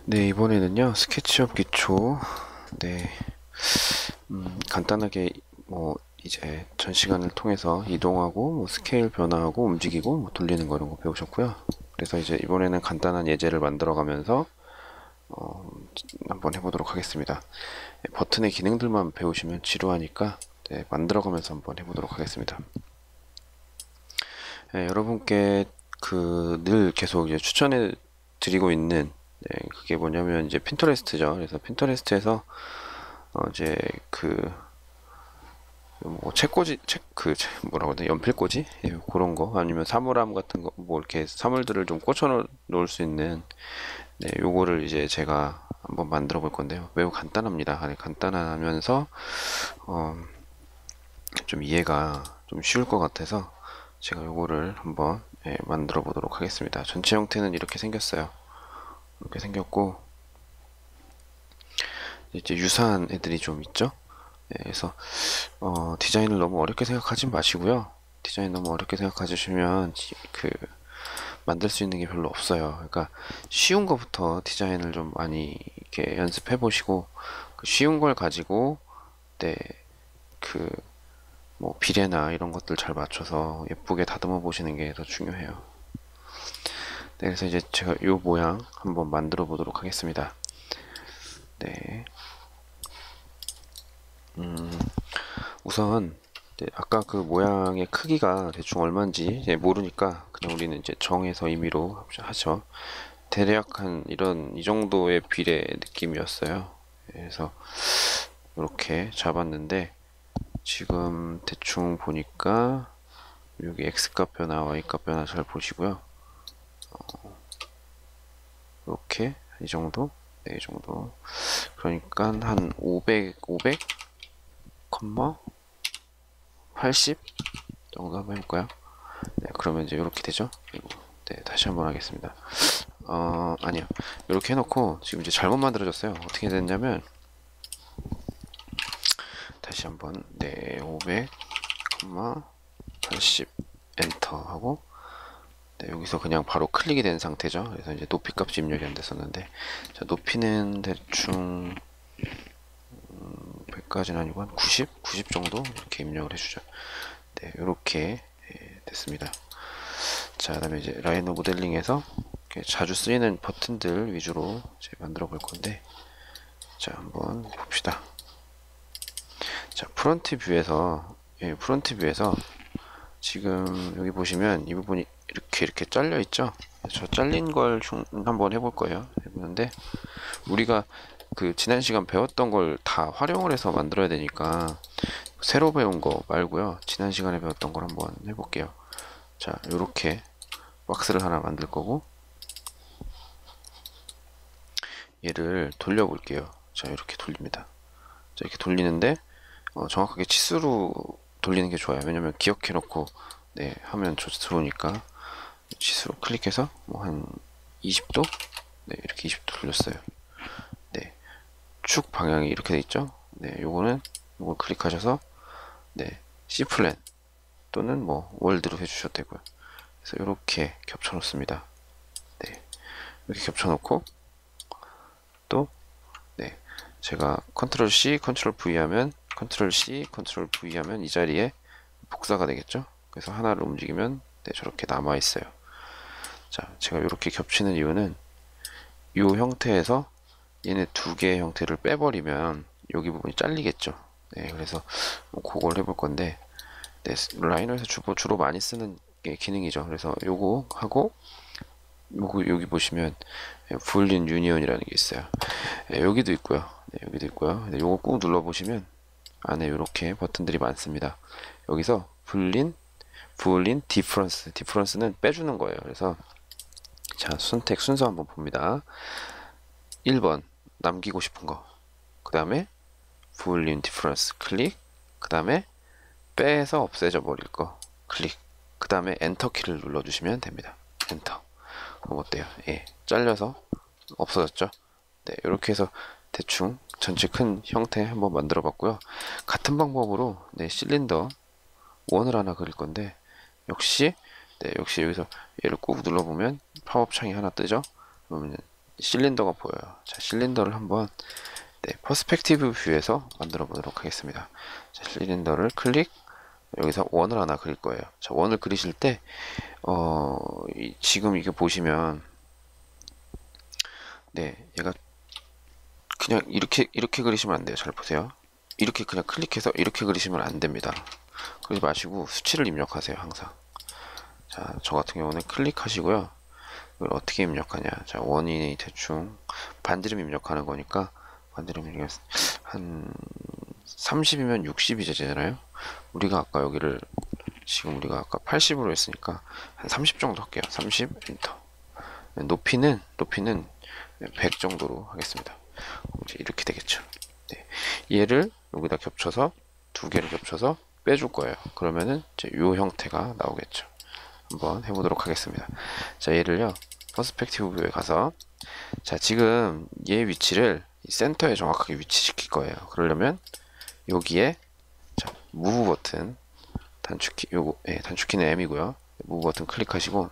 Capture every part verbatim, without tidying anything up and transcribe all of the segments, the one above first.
네, 이번에는요, 스케치업 기초, 네, 음, 간단하게, 뭐, 이제 전시관을 통해서 이동하고, 뭐 스케일 변화하고, 움직이고, 뭐 돌리는 거 이런 거 배우셨고요. 그래서 이제 이번에는 간단한 예제를 만들어 가면서, 어, 한번 해보도록 하겠습니다. 네, 버튼의 기능들만 배우시면 지루하니까, 네, 만들어 가면서 한번 해보도록 하겠습니다. 네, 여러분께 그 늘 계속 이제 추천해 드리고 있는 네, 그게 뭐냐면 이제 핀터레스트죠. 그래서 핀터레스트에서 어 이제 그 뭐 책꽂이 책 그 뭐라고 해야 돼 연필꽂이 예, 그런 거 아니면 사물함 같은 거 뭐 이렇게 사물들을 좀 꽂혀 놓을 수 있는 네 요거를 이제 제가 한번 만들어 볼 건데요. 매우 간단합니다. 아니, 간단하면서 어 좀 이해가 좀 쉬울 것 같아서 제가 요거를 한번 예, 만들어 보도록 하겠습니다. 전체 형태는 이렇게 생겼어요. 이렇게 생겼고 이제 유사한 애들이 좀 있죠. 네, 그래서 어, 디자인을 너무 어렵게 생각하지 마시고요. 디자인 너무 어렵게 생각하시면 그 만들 수 있는 게 별로 없어요. 그러니까 쉬운 거부터 디자인을 좀 많이 이렇게 연습해 보시고 그 쉬운 걸 가지고 네, 그 뭐 비례나 이런 것들 잘 맞춰서 예쁘게 다듬어 보시는 게 더 중요해요. 네, 그래서 이제 제가 이 모양 한번 만들어 보도록 하겠습니다. 네. 음, 우선 네, 아까 그 모양의 크기가 대충 얼마인지 이제 모르니까 그냥 우리는 이제 정해서 임의로 하죠. 대략 한 이런 이 정도의 비례 느낌이었어요. 그래서 이렇게 잡았는데 지금 대충 보니까 여기 X값 변화, Y값 변화 잘 보시고요. 이렇게 이 정도, 네, 이 정도. 그러니까 한 오백, 오백, 팔십 정도 한번 해볼까요? 네, 그러면 이제 이렇게 되죠. 그리고 네, 다시 한번 하겠습니다. 어, 아니요. 이렇게 해놓고 지금 이제 잘못 만들어졌어요. 어떻게 됐냐면 다시 한번 네, 오백, 팔십 엔터 하고 네, 여기서 그냥 바로 클릭이 된 상태죠. 그래서 이제 높이 값이 입력이 안 됐었는데 자, 높이는 대충 백까지는 아니고 한 구십, 구십 정도 이렇게 입력을 해주죠. 네, 이렇게 예, 됐습니다. 자, 그다음에 이제 라이너 모델링에서 자주 쓰이는 버튼들 위주로 이제 만들어 볼 건데, 자, 한번 봅시다. 자, 프론트 뷰에서, 예, 프론트 뷰에서 지금 여기 보시면 이 부분이 이렇게 이렇게 잘려 있죠? 저 잘린 걸 한번 해볼 거예요. 해보는데, 우리가 그 지난 시간 배웠던 걸 다 활용을 해서 만들어야 되니까, 새로 배운 거 말고요. 지난 시간에 배웠던 걸 한번 해볼게요. 자, 요렇게 박스를 하나 만들 거고, 얘를 돌려볼게요. 자, 이렇게 돌립니다. 자, 이렇게 돌리는데 어, 정확하게 치수로 돌리는 게 좋아요. 왜냐면 기억해 놓고 네, 하면 좋으니까 치수로 클릭해서 뭐 한 이십 도? 네, 이렇게 이십 도 돌렸어요. 네. 축 방향이 이렇게 돼 있죠? 네, 요거는 요걸 클릭하셔서 네, C 플랜 또는 뭐 월드로 해 주셔도 되고요. 그래서 이렇게 겹쳐 놓습니다. 네. 이렇게 겹쳐 놓고 또 네, 제가 컨트롤 C, 컨트롤 V 하면 컨트롤 C, 컨트롤 V 하면 이 자리에 복사가 되겠죠. 그래서 하나를 움직이면 네, 저렇게 남아 있어요. 자, 제가 이렇게 겹치는 이유는 이 형태에서 얘네 두 개의 형태를 빼버리면 여기 부분이 잘리겠죠. 네, 그래서 뭐 그걸 해볼 건데 네, 라이너에서 주로, 주로 많이 쓰는 게 기능이죠. 그래서 요거 하고 요거 여기 보시면 부울린 유니온이라는 게 있어요. 네, 여기도 있고요. 네, 여기도 있고요. 네, 요거 꾹 눌러보시면 안에 이렇게 버튼들이 많습니다. 여기서 불린, 부울린, 디퍼런스. 디퍼런스는 빼주는 거예요. 그래서 자, 선택 순서 한번 봅니다. 일 번 남기고 싶은 거. 그 다음에 부울린 디퍼런스 클릭. 그 다음에 빼서 없애져 버릴 거 클릭. 그 다음에 엔터 키를 눌러주시면 됩니다. 엔터. 그럼 어때요? 예, 잘려서 없어졌죠? 네, 이렇게 해서 대충 전체 큰 형태 한번 만들어 봤고요. 같은 방법으로 네, 실린더 원을 하나 그릴 건데 역시 네, 역시 여기서 얘를 꾹 눌러보면 팝업 창이 하나 뜨죠. 그러면 실린더가 보여요. 자, 실린더를 한번 네, 퍼스펙티브 뷰에서 만들어 보도록 하겠습니다. 자, 실린더를 클릭, 여기서 원을 하나 그릴 거예요. 자, 원을 그리실 때 어, 이, 지금 이게 보시면 네, 얘가 그냥 이렇게 이렇게 그리시면 안 돼요. 잘 보세요. 이렇게 그냥 클릭해서 이렇게 그리시면 안 됩니다. 그러지 마시고 수치를 입력하세요. 항상. 자, 저 같은 경우는 클릭하시고요. 이걸 어떻게 입력하냐. 자, 원이 대충 반지름 입력하는 거니까 반지름 입력 한 삼십이면 육십이 되잖아요. 우리가 아까 여기를 지금 우리가 아까 팔십으로 했으니까 한 삼십 정도 할게요. 삼십 엔터. 높이는 높이는 백 정도로 하겠습니다. 이제 이렇게 되겠죠. 네. 얘를 여기다 겹쳐서 두 개를 겹쳐서 빼줄 거예요. 그러면은 이제 요 형태가 나오겠죠. 한번 해보도록 하겠습니다. 자, 얘를요 퍼스펙티브 뷰에 가서 자, 지금 얘 위치를 센터에 정확하게 위치시킬 거예요. 그러려면 여기에 자, 무브 버튼 단축키 요거 예, 단축키는 M이고요. 무브 버튼 클릭하시고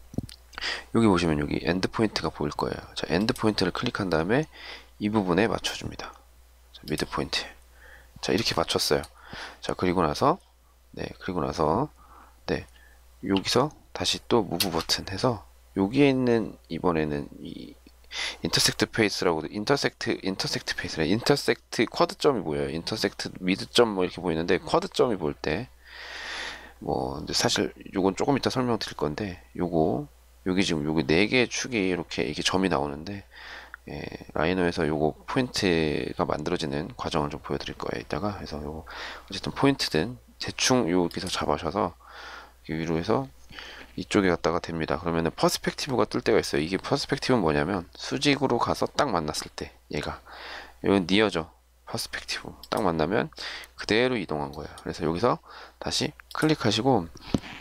여기 보시면 여기 엔드 포인트가 보일 거예요. 자, 엔드 포인트를 클릭한 다음에 이 부분에 맞춰줍니다. 자, 미드 포인트. 자, 이렇게 맞췄어요. 자, 그리고 나서 네, 그리고 나서 네, 여기서 다시 또 무브 버튼 해서 여기에 있는 이번에는 이 인터섹트 페이스라고 인터섹트 인터섹트 페이스래 인터섹트 쿼드점이 보여요. 인터섹트 미드점 뭐 이렇게 보이는데 쿼드점이 보일 때 뭐 근데 사실 요건 조금 이따 설명드릴 건데 요거 여기 지금 여기 네 개의 축이 이렇게 이게 점이 나오는데 예, 라이너에서 요거 포인트가 만들어지는 과정을 좀 보여드릴 거예요. 이따가 그래서 요거 어쨌든 포인트든 대충 여기서 잡아셔서 위로 해서 이쪽에 갔다가 됩니다. 그러면은 퍼스펙티브가 뜰 때가 있어요. 이게 퍼스펙티브는 뭐냐면 수직으로 가서 딱 만났을 때 얘가 이건 니어죠. 퍼스펙티브 딱 만나면 그대로 이동한 거예요. 그래서 여기서 다시 클릭하시고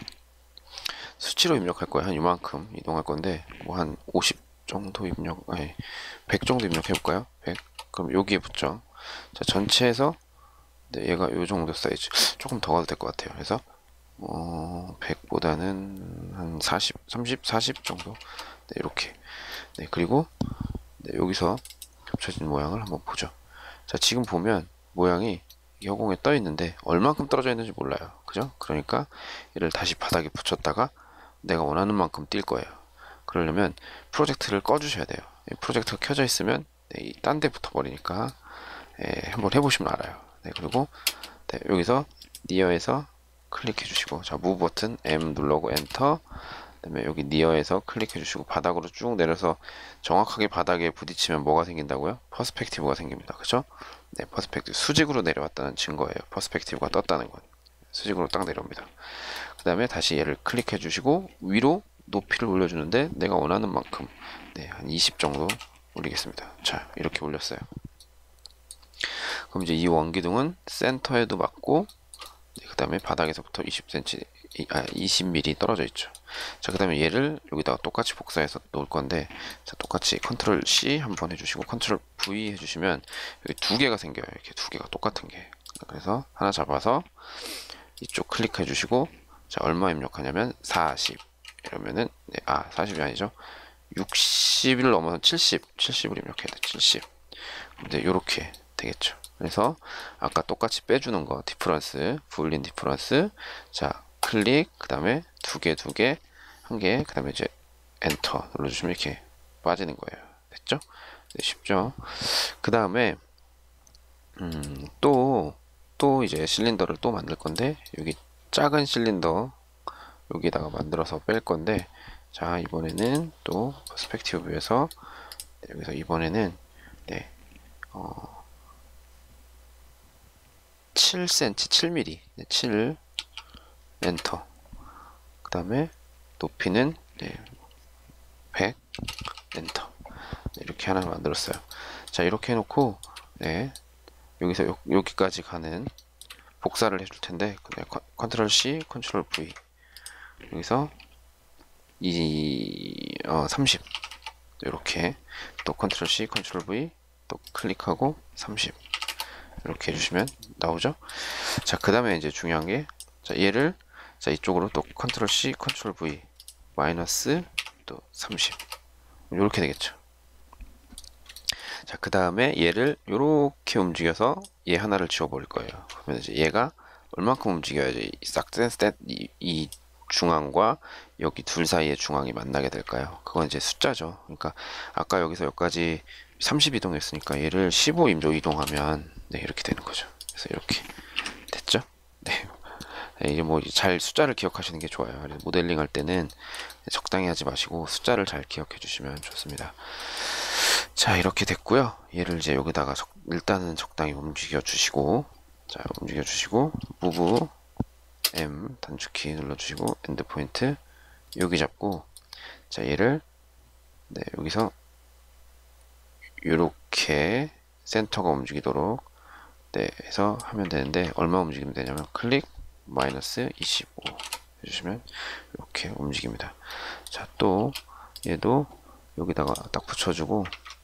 수치로 입력할 거예요. 한 이만큼 이동할 건데 뭐 한 오십 정도 입력 아니 백 정도 입력해 볼까요? 백. 그럼 여기에 붙죠. 자, 전체에서 네, 얘가 요 정도 사이즈 조금 더 가도 될 것 같아요. 그래서 어, 백보다는 한 사십, 삼십, 사십 정도. 네, 이렇게. 네, 그리고 네, 여기서 겹쳐진 모양을 한번 보죠. 자, 지금 보면 모양이 허공에 떠 있는데 얼만큼 떨어져 있는지 몰라요. 그죠? 그러니까 얘를 다시 바닥에 붙였다가 내가 원하는 만큼 뛸 거예요. 그러려면 프로젝트를 꺼주셔야 돼요. 프로젝트가 켜져 있으면 네, 딴 데 붙어버리니까 네, 한번 해보시면 알아요. 네, 그리고 네, 여기서 니어에서 클릭해 주시고 자, 무브 버튼 M 누르고 엔터. 그다음에 여기 니어에서 클릭해 주시고 바닥으로 쭉 내려서 정확하게 바닥에 부딪히면 뭐가 생긴다고요? 퍼스펙티브가 생깁니다. 그죠? 네, 퍼스펙티브 수직으로 내려왔다는 증거예요. 퍼스펙티브가 떴다는 건 수직으로 딱 내려옵니다. 그 다음에 다시 얘를 클릭해 주시고 위로 높이를 올려주는데 내가 원하는 만큼 네, 한 이십 정도 올리겠습니다. 자, 이렇게 올렸어요. 그럼 이제 이 원기둥은 센터에도 맞고 네, 그 다음에 바닥에서부터 이십 센티미터, 아, 이십 밀리미터 떨어져 있죠. 자, 그 다음에 얘를 여기다가 똑같이 복사해서 놓을 건데, 자, 똑같이 컨트롤 C 한번 해주시고, 컨트롤 V 해주시면, 여기 두 개가 생겨요. 이렇게 두 개가 똑같은 게. 그래서 하나 잡아서, 이쪽 클릭해 주시고, 자, 얼마 입력하냐면, 사십. 이러면은, 네, 아, 사십이 아니죠. 육십을 넘어서 칠십, 칠십을 입력해야 돼, 칠십. 근데 요렇게 되겠죠. 그래서 아까 똑같이 빼주는 거 디퍼런스 부울린 디퍼런스 자 클릭 그 다음에 두 개 두 개 한 개 그 다음에 이제 엔터 눌러주시면 이렇게 빠지는 거예요. 됐죠? 네, 쉽죠? 그 다음에 음, 또, 또 이제 실린더를 또 만들 건데 여기 작은 실린더 여기다가 만들어서 뺄 건데 자 이번에는 또 퍼스펙티브 뷰에서 네, 여기서 이번에는 네, 어, 칠 센티미터, 칠 밀리미터, 네, 칠 엔터. 그 다음에 높이는 네, 백 엔터. 네, 이렇게 하나 만들었어요. 자, 이렇게 해놓고 네, 여기서 요, 여기까지 가는 복사를 해줄 텐데 네, 컨트롤 C, 컨트롤 V. 여기서 이 어, 삼십. 이렇게 또 컨트롤 C, 컨트롤 V 또 클릭하고 삼십. 이렇게 해주시면 나오죠. 자, 그 다음에 이제 중요한 게, 자, 얘를, 자, 이쪽으로 또 컨트롤 C, 컨트롤 V, 마이너스 또 삼십. 이렇게 되겠죠. 자, 그 다음에 얘를 요렇게 움직여서 얘 하나를 지워버릴 거예요. 그러면 이제 얘가 얼만큼 움직여야지 싹센스탯 이, 이 중앙과 여기 둘 사이의 중앙이 만나게 될까요? 그건 이제 숫자죠. 그러니까 아까 여기서 여기까지 삼십 이동했으니까 얘를 십오 임조 이동하면 네, 이렇게 되는 거죠. 그래서 이렇게 됐죠? 네. 네, 이게 뭐 잘 숫자를 기억하시는 게 좋아요. 그래서 모델링 할 때는 적당히 하지 마시고 숫자를 잘 기억해 주시면 좋습니다. 자, 이렇게 됐고요. 얘를 이제 여기다가 적, 일단은 적당히 움직여 주시고, 자, 움직여 주시고, 무브 M 단축키 눌러 주시고, 엔드 포인트 여기 잡고, 자, 얘를 네, 여기서 이렇게 센터가 움직이도록 네, 해서 하면 되는데 얼마 움직이면 되냐면 클릭 마이너스 이십오 해주시면 이렇게 움직입니다. 자, 또 얘도 여기다가 딱 붙여주고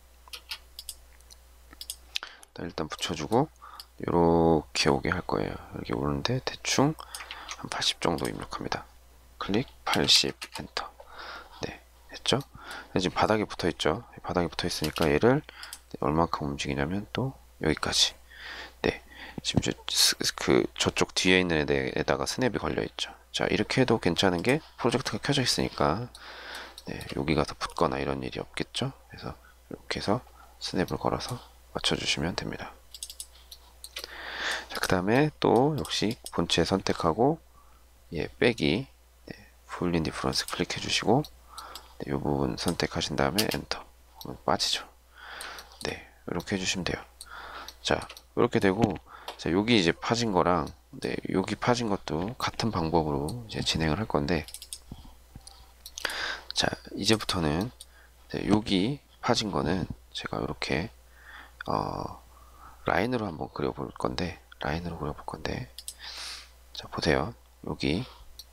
일단 붙여주고 이렇게 오게 할 거예요. 이렇게 오는데 대충 한 팔십 정도 입력합니다. 클릭 팔십 엔터. 네, 됐죠? 지금 바닥에 붙어 있죠. 바닥에 붙어 있으니까 얘를 얼마큼 움직이냐면 또 여기까지. 네, 지금 저, 그 저쪽 뒤에 있는 애에다가 스냅이 걸려 있죠. 자, 이렇게 해도 괜찮은 게 프로젝트가 켜져 있으니까 네, 여기 가서 붙거나 이런 일이 없겠죠. 그래서 이렇게 해서 스냅을 걸어서 맞춰주시면 됩니다. 자, 그 다음에 또 역시 본체 선택하고 예, 빼기 네, 풀린 디퍼런스 클릭해 주시고 이 네, 부분 선택하신 다음에 엔터. 그러면 빠지죠. 네, 이렇게 해주시면 돼요. 자, 이렇게 되고 자, 여기 이제 파진 거랑 네, 여기 파진 것도 같은 방법으로 이제 진행을 할 건데 자, 이제부터는 네, 여기 파진 거는 제가 이렇게 어, 라인으로 한번 그려볼 건데 라인으로 그려볼 건데 자, 보세요. 여기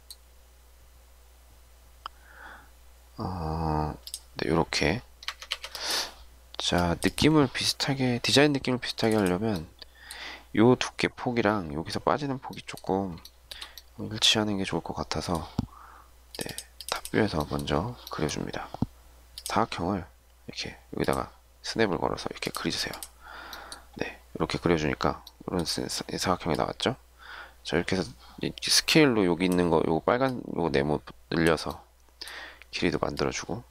어, 네, 요렇게 자, 느낌을 비슷하게 디자인 느낌을 비슷하게 하려면 요 두께 폭이랑 여기서 빠지는 폭이 조금 일치하는 게 좋을 것 같아서 네, 탑뷰에서 먼저 그려줍니다. 사각형을 이렇게 여기다가 스냅을 걸어서 이렇게 그려주세요. 네, 이렇게 그려주니까 이런 사각형이 나왔죠. 자, 이렇게 해서 스케일로 여기 있는 거 요거 빨간 요거 네모 늘려서 길이도 만들어주고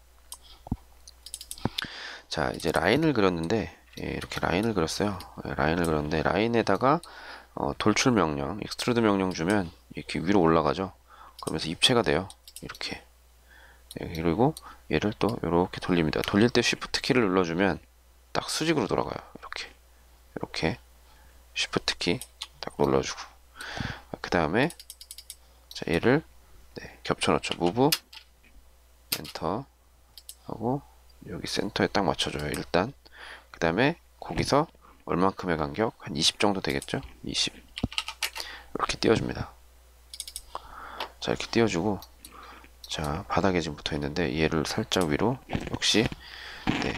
자, 이제 라인을 그렸는데 예, 이렇게 라인을 그렸어요. 예, 라인을 그렸는데 라인에다가 어, 돌출 명령, 익스트루드 명령 주면 이렇게 위로 올라가죠. 그러면서 입체가 돼요. 이렇게. 예, 그리고 얘를 또 이렇게 돌립니다. 돌릴 때 쉬프트 키를 눌러주면 딱 수직으로 돌아가요. 이렇게. 이렇게 쉬프트 키 딱 눌러주고 그 다음에 자, 얘를 네, 겹쳐놓죠. 무브 엔터 하고 여기 센터에 딱 맞춰줘요. 일단 그 다음에 거기서 얼만큼의 간격? 한 이십 정도 되겠죠? 이십 이렇게 띄워줍니다. 자, 이렇게 띄워주고 자, 바닥에 지금 붙어 있는데 얘를 살짝 위로 역시 네,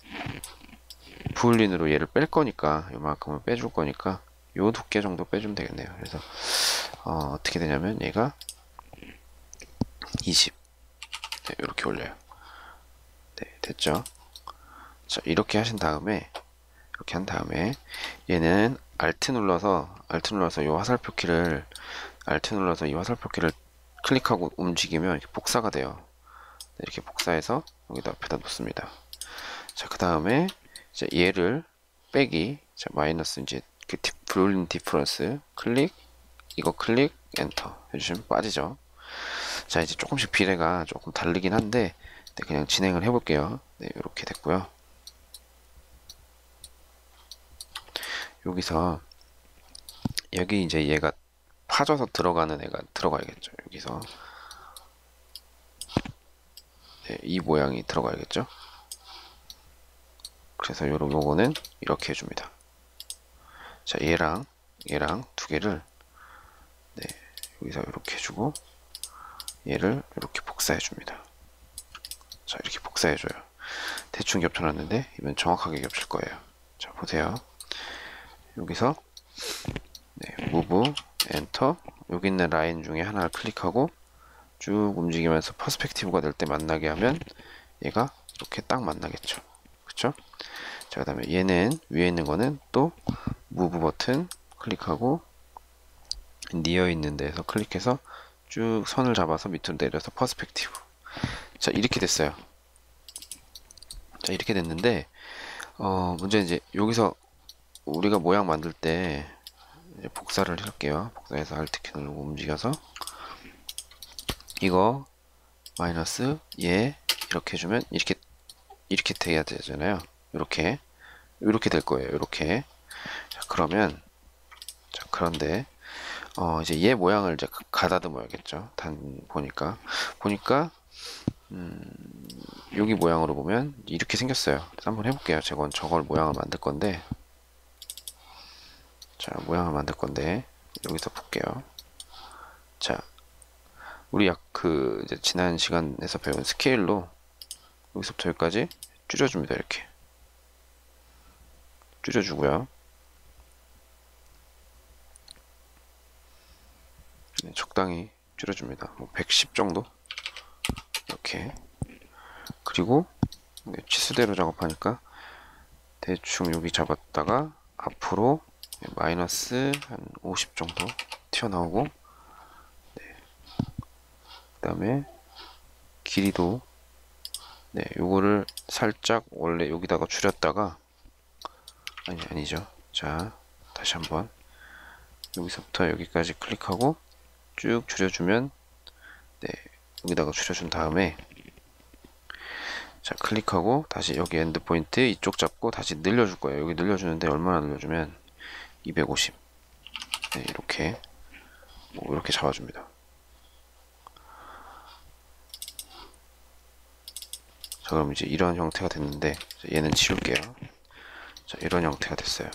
부울린으로 얘를 뺄 거니까 요만큼을 빼줄 거니까 요 두께 정도 빼주면 되겠네요. 그래서 어, 어떻게 되냐면 얘가 이십 네, 이렇게 올려요. 네, 됐죠? 자, 이렇게 하신 다음에 이렇게 한 다음에 얘는 Alt 눌러서 Alt 눌러서 이 화살표 키를 Alt 눌러서 이 화살표 키를 클릭하고 움직이면 이렇게 복사가 돼요. 네, 이렇게 복사해서 여기다 앞에다 놓습니다. 자, 그 다음에 이제 얘를 빼기 자, 마이너스 이제 그 브롤린 디퍼런스 클릭 이거 클릭 엔터 해주시면 빠지죠. 자, 이제 조금씩 비례가 조금 다르긴 한데 네, 그냥 진행을 해볼게요. 네, 이렇게 됐고요. 여기서 여기 이제 얘가 파져서 들어가는 애가 들어가야겠죠. 여기서 네, 이 모양이 들어가야겠죠. 그래서 요런 요거는 이렇게 해줍니다. 자, 얘랑 얘랑 두 개를 네, 여기서 이렇게 해주고 얘를 이렇게 복사해줍니다. 자, 이렇게 복사해줘요. 대충 겹쳐놨는데 이번 정확하게 겹칠 거예요. 자, 보세요. 여기서 네, 무브 엔터 여기 있는 라인 중에 하나를 클릭하고 쭉 움직이면서 퍼스펙티브가 될 때 만나게 하면 얘가 이렇게 딱 만나겠죠. 그쵸? 자, 자, 그 다음에 얘는 위에 있는 거는 또 무브 버튼 클릭하고 니어 있는 데에서 클릭해서 쭉 선을 잡아서 밑으로 내려서 퍼스펙티브. 자, 이렇게 됐어요. 자, 이렇게 됐는데 어, 문제는 이제 여기서 우리가 모양 만들 때 이제 복사를 할게요. 복사해서 Alt 키 누르고 움직여서 이거 마이너스 얘 이렇게 해주면 이렇게 이렇게 돼야 되잖아요. 이렇게 이렇게 될 거예요. 이렇게. 자, 그러면 자, 그런데 어, 이제 얘 모양을 이제 가다듬어야겠죠. 단 보니까 보니까 음, 여기 모양으로 보면 이렇게 생겼어요. 그래서 한번 해볼게요. 제가 저걸 모양을 만들 건데, 자, 모양을 만들 건데 여기서 볼게요. 자, 우리 약 그 이제 지난 시간에서 배운 스케일로 여기서부터 여기까지 줄여줍니다. 이렇게 줄여주고요. 네, 적당히 줄여줍니다. 뭐 백십 정도 이렇게. 그리고 네, 치수대로 작업하니까 대충 여기 잡았다가 앞으로 네, 마이너스 한 오십 정도 튀어나오고, 네. 그 다음에 길이도 네, 요거를 살짝 원래 여기다가 줄였다가 아니 아니죠. 자, 다시 한번 여기서부터 여기까지 클릭하고 쭉 줄여주면 네, 여기다가 줄여준 다음에 자, 클릭하고 다시 여기 엔드 포인트 이쪽 잡고 다시 늘려줄 거예요. 여기 늘려주는데 얼마나 늘려주면 이백오십. 네, 이렇게 뭐 이렇게 잡아줍니다. 자, 그럼 이제 이런 형태가 됐는데 자, 얘는 지울게요. 자, 이런 형태가 됐어요.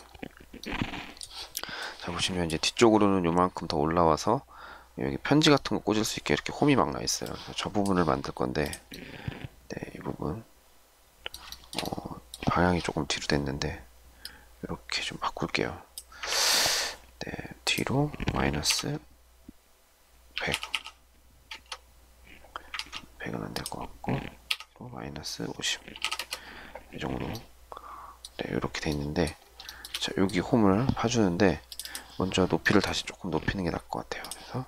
자, 보시면 이제 뒤쪽으로는 요만큼 더 올라와서 여기 편지 같은 거 꽂을 수 있게 이렇게 홈이 막 나 있어요. 저 부분을 만들 건데 네, 이 부분 어, 방향이 조금 뒤로 됐는데 이렇게 좀 바꿀게요. 네, 뒤로 마이너스 백. 백은 안 될 것 같고 또 마이너스 오십. 이 정도. 네, 이렇게 돼 있는데 자, 여기 홈을 파주는데 먼저 높이를 다시 조금 높이는 게 나을 것 같아요. 그래서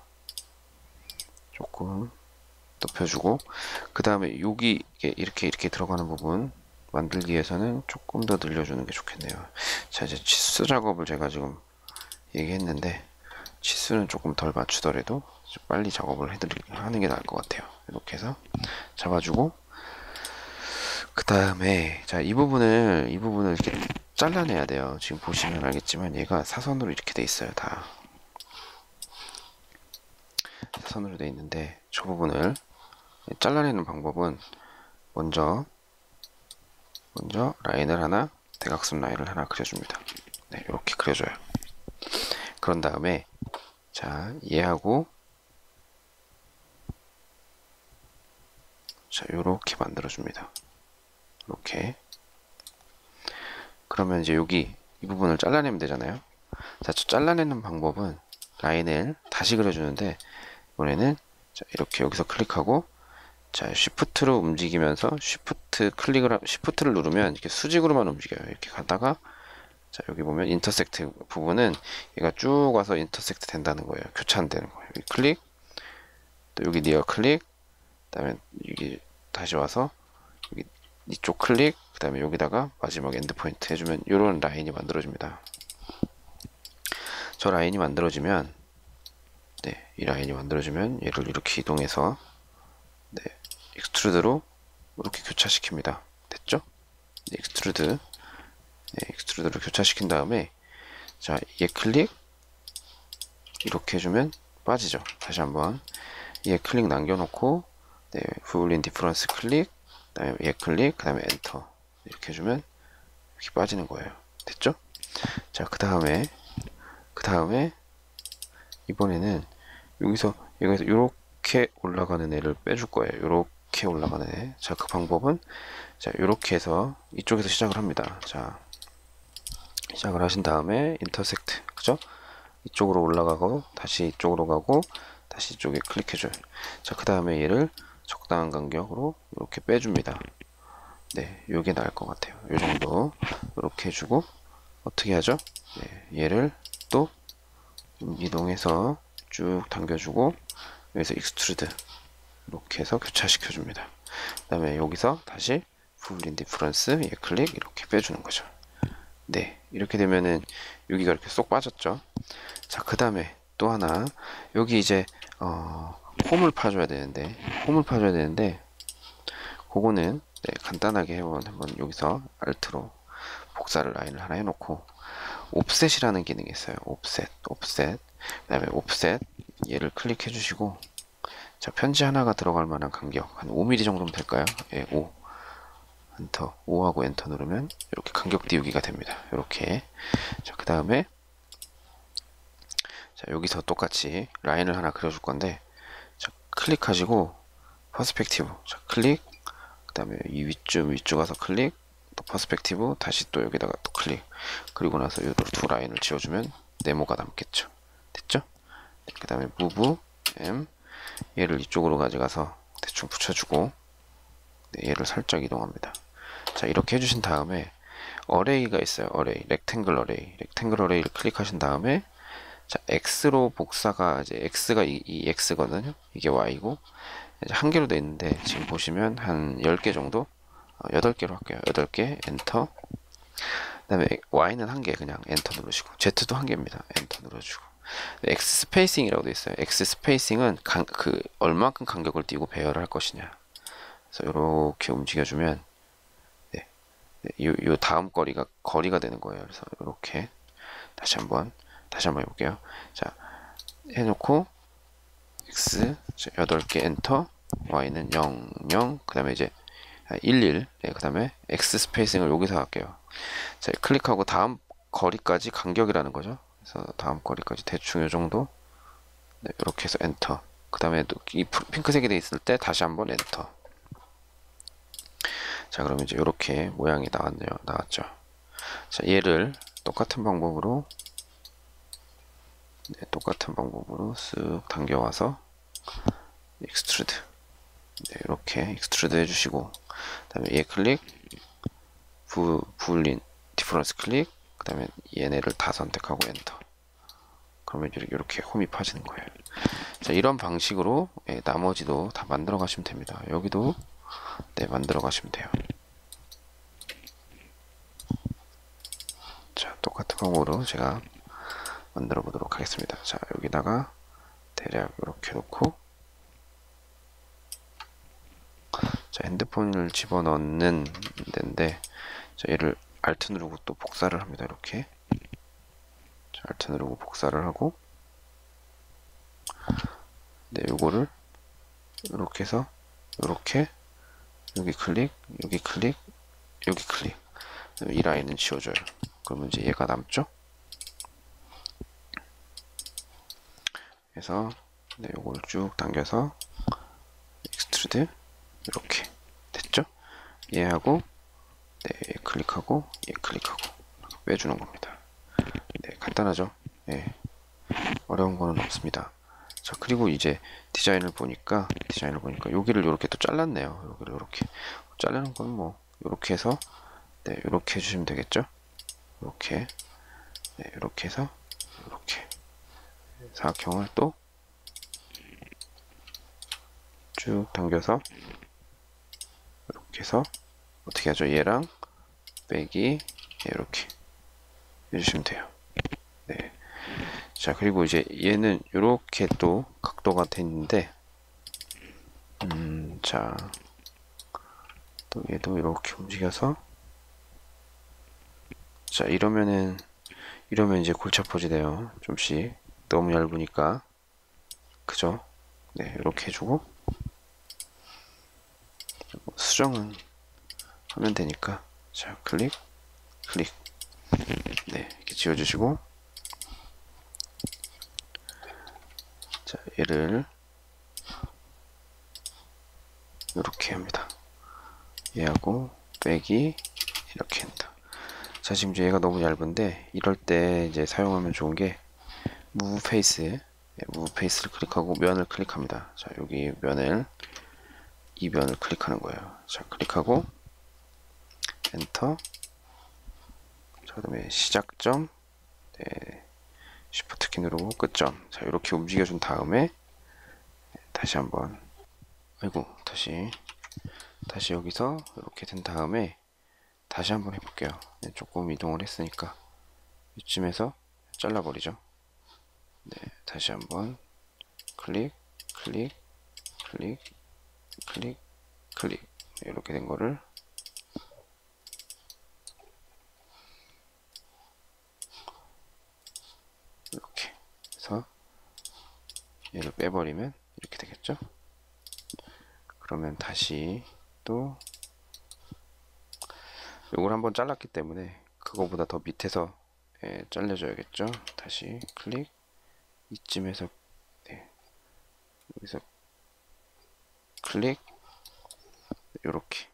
조금 높여주고 그 다음에 여기 이렇게 이렇게 들어가는 부분 만들기 위해서는 조금 더 늘려주는 게 좋겠네요. 자, 이제 치수 작업을 제가 지금 얘기했는데 치수는 조금 덜 맞추더라도 좀 빨리 작업을 해드리 하는 게 나을 것 같아요. 이렇게 해서 잡아주고 그 다음에 자, 이 부분을 이 부분을 이렇게 잘라내야 돼요. 지금 보시면 알겠지만 얘가 사선으로 이렇게 돼 있어요. 다 사선으로 돼 있는데 저 부분을 잘라내는 방법은 먼저 먼저 라인을 하나 대각선 라인을 하나 그려줍니다. 네, 이렇게 그려줘요. 그런 다음에 자, 얘하고 자, 요렇게 만들어줍니다. 이렇게. 그러면 이제 여기 이 부분을 잘라내면 되잖아요. 자, 저 잘라내는 방법은 라인을 다시 그려주는데 이번에는 자, 이렇게 여기서 클릭하고 자, 쉬프트로 움직이면서 쉬프트 클릭을 쉬프트를 누르면 이렇게 수직으로만 움직여요. 이렇게 가다가 자, 여기 보면 인터섹트 부분은 얘가 쭉 와서 인터섹트 된다는 거예요. 교차되는 거예요. 여기 클릭, 또 여기 니어 클릭, 그 다음에 여기 다시 와서 여기 이쪽 클릭, 그 다음에 여기다가 마지막 엔드 포인트 해주면 이런 라인이 만들어집니다. 저 라인이 만들어지면 네, 이 라인이 만들어지면 얘를 이렇게 이동해서 네, 익스트루드로 이렇게 교차시킵니다. 됐죠? 네, 익스트루드 네, 익스트루드를 교차시킨 다음에 자, 얘 클릭 이렇게 해주면 빠지죠. 다시 한번 얘 클릭 남겨놓고 네, 부울린 디퍼런스 클릭, 그 다음에 얘 클릭, 그 다음에 엔터 이렇게 해주면 이렇게 빠지는 거예요. 됐죠? 자, 그 다음에 그 다음에 이번에는 여기서 여기서 이렇게 올라가는 애를 빼줄 거예요. 이렇게 올라가는 애. 자, 그 방법은 자, 이렇게 해서 이쪽에서 시작을 합니다. 자, 시작을 하신 다음에 인터섹트, 그죠? 이쪽으로 올라가고 다시 이쪽으로 가고 다시 이쪽에 클릭해줘요. 자, 그 다음에 얘를 적당한 간격으로 이렇게 빼줍니다. 네, 요게 나을 것 같아요. 요 정도 이렇게 해주고 어떻게 하죠? 네, 얘를 또 이동해서 쭉 당겨주고 여기서 익스트루드 이렇게 해서 교차시켜 줍니다. 그 다음에 여기서 다시 부블린 디퍼런스 얘 클릭 이렇게 빼주는 거죠. 네, 이렇게 되면은 여기가 이렇게 쏙 빠졌죠. 자, 그 다음에 또 하나 여기 이제 어, 홈을 파줘야 되는데 홈을 파줘야 되는데 그거는 네, 간단하게 한번 한번 여기서 알트로 복사를 라인을 하나 해놓고 옵셋이라는 기능이 있어요. 옵셋, 옵셋. 그 다음에 옵셋 얘를 클릭해 주시고 자, 편지 하나가 들어갈 만한 간격 한 오 밀리미터 정도면 될까요? 예, 오. 엔터, 오하고 엔터 누르면 이렇게 간격 띄우기가 됩니다. 이렇게. 자, 그 다음에 자, 여기서 똑같이 라인을 하나 그려줄 건데 자, 클릭하시고 퍼스펙티브 자, 클릭 그 다음에 이 위쪽 위쪽 가서 클릭 또 퍼스펙티브 다시 또 여기다가 또 클릭 그리고 나서 이 두 라인을 지워주면 네모가 남겠죠. 됐죠? 네, 그 다음에 무브 M 얘를 이쪽으로 가져가서 대충 붙여주고 네, 얘를 살짝 이동합니다. 자, 이렇게 해주신 다음에 어레이가 있어요. 어레이, 렉탱글 어레이, 렉탱글 어레이를 클릭하신 다음에 자, X로 복사가 이제 X가 이, 이 X거든요. 이게 Y고 이제 한 개로 돼 있는데 지금 보시면 한 열 개 정도, 어, 여덟 개로 할게요. 여덟 개 엔터. 그다음에 Y는 한 개 그냥 엔터 누르시고 Z도 한 개입니다. 엔터 누르시고 X 스페이싱이라고 돼 있어요. X 스페이싱은 간, 그 얼마큼 간격을 띄고 배열을 할 것이냐. 그래서 이렇게 움직여주면 네, 네, 요, 요 다음 거리가 거리가 되는 거예요. 그래서 이렇게 다시 한번 다시 한번 해볼게요. 자, 해놓고 X 여덟 개 엔터, Y는 영, 영, 그 다음에 이제 일, 일, 네, 그 다음에 X 스페이싱을 여기서 할게요. 자, 클릭하고 다음 거리까지 간격이라는 거죠. 그래서 다음 거리까지 대충 요 정도, 네, 이렇게 해서 엔터. 그 다음에 이 핑크색이 돼 있을 때 다시 한번 엔터. 자, 그럼 이제 이렇게 모양이 나왔네요. 나왔죠. 자, 얘를 똑같은 방법으로 네, 똑같은 방법으로 쓱 당겨와서 익스트루드 네, 이렇게 익스트루드 해주시고 그 다음에 얘 클릭 부, 부울린 디퍼런스 클릭 그 다음에 얘네를 다 선택하고 엔터 그러면 이렇게 홈이 파지는 거예요. 자, 이런 방식으로 예, 나머지도 다 만들어 가시면 됩니다. 여기도 네, 만들어 가시면 돼요. 자, 똑같은 방법으로 제가 만들어 보도록 하겠습니다. 자, 여기다가 대략 이렇게 놓고 자, 핸드폰을 집어넣는 데인데 자, 얘를 알트 누르고 또 복사를 합니다. 이렇게 자, 알트 누르고 복사를 하고 네, 요거를 이렇게 해서 이렇게 여기 클릭 여기 클릭 여기 클릭 이 라인은 지워줘요. 그러면 이제 얘가 남죠? 그래서 네, 요걸 쭉 당겨서 익스트루드 이렇게 됐죠? 얘하고 네, 얘 클릭하고 얘 클릭하고 빼주는 겁니다. 네, 간단하죠? 네, 어려운 거는 없습니다. 자, 그리고 이제 디자인을 보니까 디자인을 보니까 여기를 이렇게 또 잘랐네요. 여기를 이렇게 자르는 건 뭐 이렇게 해서 네, 이렇게 해주시면 되겠죠? 이렇게 네, 이렇게 해서 이렇게 사각형을 또 쭉 당겨서 이렇게 해서 어떻게 하죠? 얘랑 빼기 이렇게 해주시면 돼요. 네. 자, 그리고 이제 얘는 이렇게 또 각도가 돼 있는데 음, 자, 또 얘도 이렇게 움직여서 자, 이러면은 이러면 이제 골치 아파지 돼요. 좀씩 너무 얇으니까 그죠? 네, 이렇게 해주고 수정은 하면 되니까 자, 클릭 클릭 네, 이렇게 지워주시고 자, 얘를 이렇게 합니다. 얘하고 빼기 이렇게 합니다. 자, 지금 이제 얘가 너무 얇은데 이럴 때 이제 사용하면 좋은 게 무브 페이스 네, 무브 페이스를 클릭하고 면을 클릭합니다. 자, 여기 면을 이 면을 클릭하는 거예요. 자, 클릭하고 엔터. 자, 그 다음에 시작점, 네, 쉬프트 키 누르고 끝점. 자, 이렇게 움직여준 다음에 다시 한번, 아이고, 다시 다시 여기서 이렇게 된 다음에 다시 한번 해볼게요. 네, 조금 이동을 했으니까 이쯤에서 잘라버리죠. 네, 다시 한번 클릭, 클릭, 클릭, 클릭, 클릭. 네, 이렇게 된 거를 이렇게 해서 얘를 빼버리면 이렇게 되겠죠. 그러면 다시 또 요걸 한번 잘랐기 때문에 그거보다 더 밑에서 예, 잘려줘야겠죠. 다시 클릭, 이쯤에서 네, 여기서 클릭, 요렇게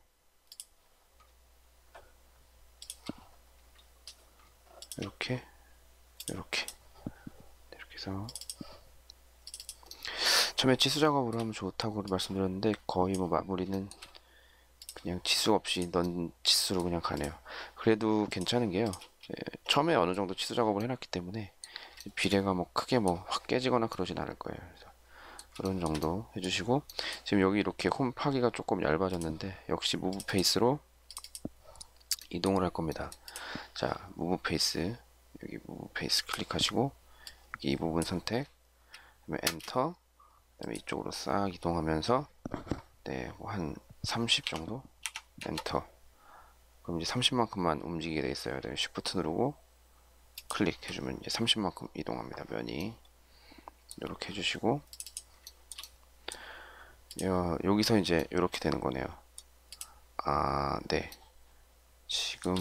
이렇게 이렇게 이렇게 해서 처음에 치수 작업으로 하면 좋다고 말씀드렸는데 거의 뭐 마무리는 그냥 치수 없이 넌 치수로 그냥 가네요. 그래도 괜찮은 게요. 예, 처음에 어느 정도 치수 작업을 해놨기 때문에 비례가 뭐 크게 뭐 확 깨지거나 그러진 않을 거예요. 그래서 그런 정도 해주시고, 지금 여기 이렇게 홈 파기가 조금 얇아졌는데 역시 무브 페이스로 이동을 할 겁니다. 자, 무브 페이스, 여기 무브 페이스 클릭하시고 여기 이 부분 선택, 그다음에 엔터, 그다음에 이쪽으로 싹 이동하면서 네, 뭐 한 삼십 정도 엔터. 그럼 이제 삼십만큼만 움직이게 돼 있어요. 그다음에 쉬프트 누르고 클릭해주면 이제 삼십만큼 이동합니다. 면이 이렇게 해주시고, 여, 여기서 이제 이렇게 되는 거네요. 아, 네. 지금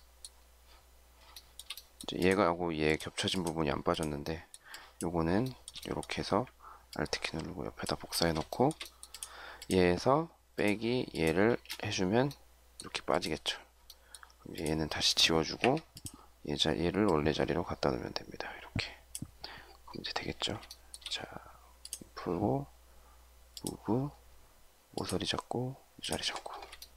이제 얘가하고 얘 겹쳐진 부분이 안 빠졌는데 요거는 이렇게 해서 알트키 누르고 옆에다 복사해 놓고 얘에서 빼기 얘를 해주면 이렇게 빠지겠죠. 이제 얘는 다시 지워주고 얘 자, 얘를 원래 자리로 갖다 놓으면 됩니다. 이렇게. 그럼 이제 되겠죠. 자, 풀고 무브, 모서리 잡고 이 자리 잡고.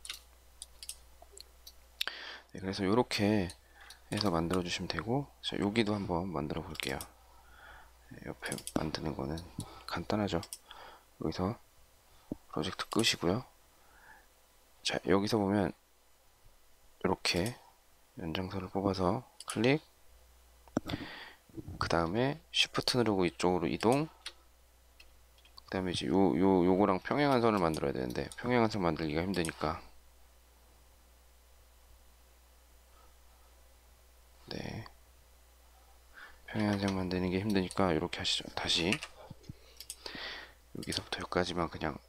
네, 그래서 이렇게 해서 만들어 주시면 되고, 자, 여기도 한번 만들어 볼게요. 네, 옆에 만드는 거는 간단하죠. 여기서 프로젝트 끄시고요. 자, 여기서 보면 이렇게 연장선을 뽑아서 클릭, 그 다음에 쉬프트 누르고 이쪽으로 이동, 그 다음에 이제 요, 요, 요거랑 평행한 선을 만들어야 되는데 평행한 선 만들기가 힘드니까 네, 평행한 선 만드는 게 힘드니까 이렇게 하시죠. 다시 여기서부터 여기까지만 그냥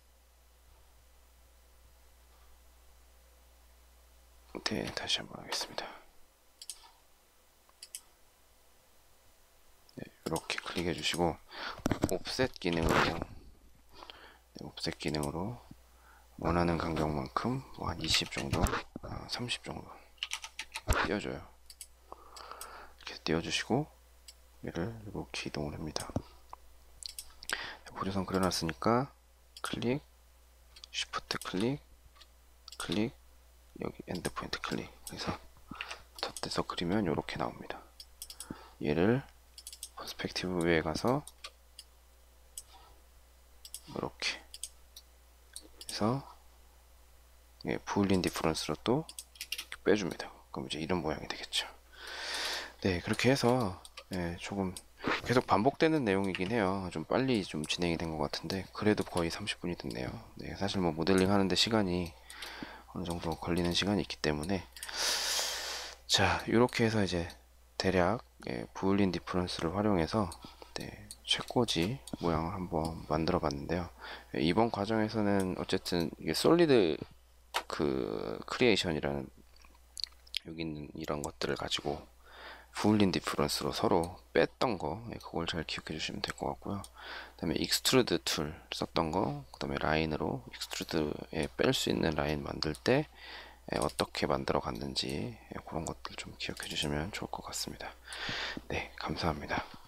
네, 다시 한번 하겠습니다. 네, 이렇게 클릭해 주시고 옵셋 기능으로 네, 옵셋 기능으로 원하는 간격만큼 뭐 한 이십 정도, 아, 삼십 정도 띄워줘요. 이렇게 띄워주시고 얘를 이렇게 이동을 합니다. 보조선 그려놨으니까 클릭, 쉬프트 클릭, 클릭, 여기 엔드 포인트 클릭. 그래서 덧대서 그리면 이렇게 나옵니다. 얘를 퍼스펙티브 위에 가서 이렇게 해서 예, 부울린 디퍼런스로 또 빼줍니다. 그럼 이제 이런 모양이 되겠죠. 네, 그렇게 해서 예, 조금 계속 반복되는 내용이긴 해요. 좀 빨리 좀 진행이 된 것 같은데 그래도 거의 삼십 분이 됐네요. 네, 사실 뭐 모델링 하는데 시간이 어느 정도 걸리는 시간이 있기 때문에, 자, 이렇게 해서 이제 대략 예, 부울린 디퍼런스를 활용해서 네, 책꽂이 모양을 한번 만들어 봤는데요. 예, 이번 과정에서는 어쨌든 이게 솔리드 그 크리에이션이라는 여기 있는 이런 것들을 가지고 부울린 디퍼런스로 서로 뺐던 거, 예, 그걸 잘 기억해 주시면 될 것 같고요. 그 다음에 익스트루드 툴 썼던 거, 그 다음에 라인으로 익스트루드에 뺄 수 있는 라인 만들 때 예, 어떻게 만들어 갔는지 예, 그런 것들 좀 기억해 주시면 좋을 것 같습니다. 네, 감사합니다.